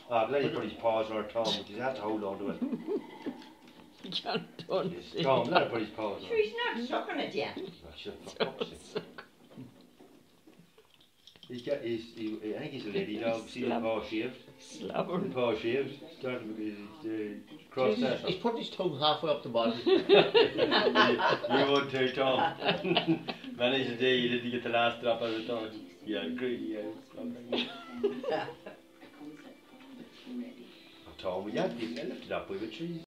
Ah, but then he put his paws on her tongue, but he's had to hold on to it. You can't do it. Tom, let her put his paws on Sure, he's not sucking it yet. Oh, shit, for fuck's sake. I think he's a lady dog. See the paw shaved? Slobber. The paw shaved. Starting with cross that. He's putting his tongue halfway up the bottom. You would too, Tom. Managed the day you didn't get the last drop out of the tongue. Yeah, greedy, yeah. Tom, we had to lift it up with a tree.